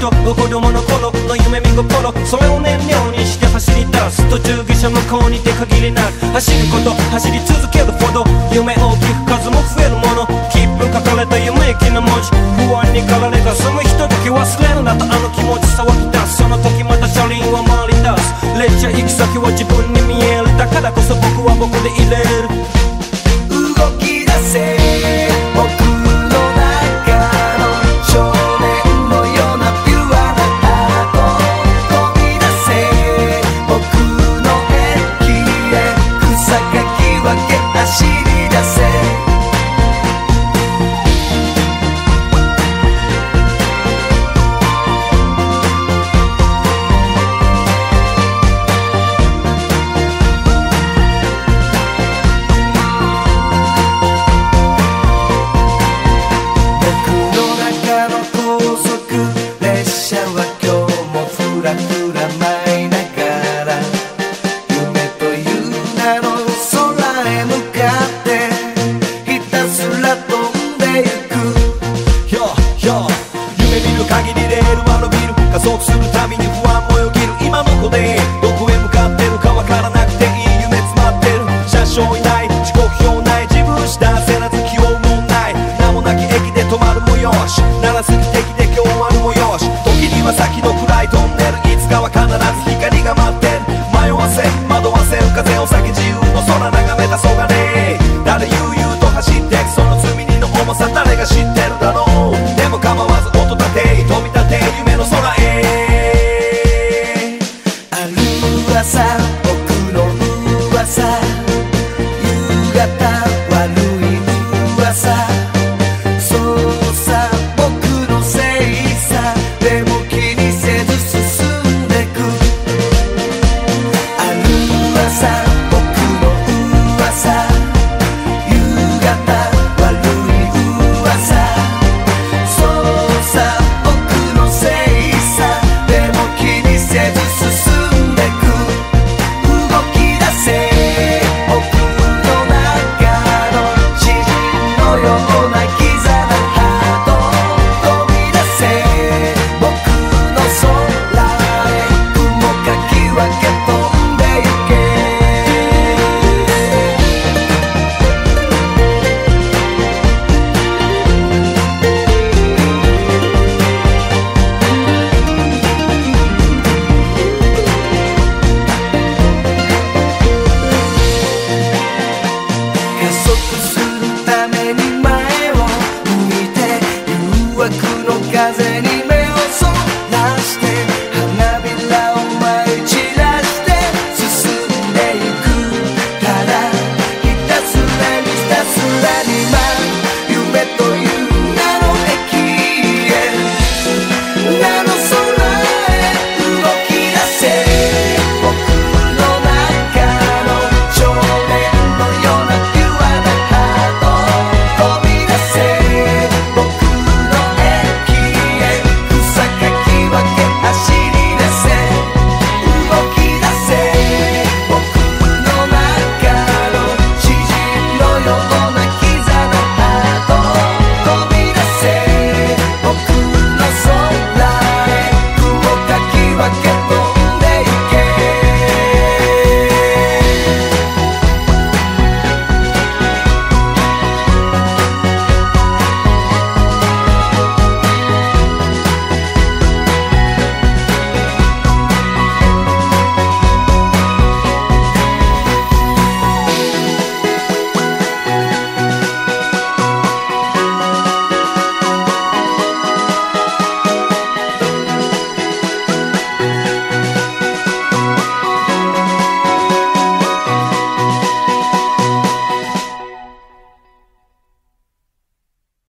と子供の頃の夢見心、それを燃料にして走り出す。途中下車向こうに出限りなく走ること、走り続けるほど夢大きく数も増えるもの。切符書かれた夢行きの文字、不安に駆られが済むひととき忘れるなとあの気持ち騒ぎ出す。その時また車輪は回り出す。列車行き先は自分に見える。だからこそ僕は僕でいれる。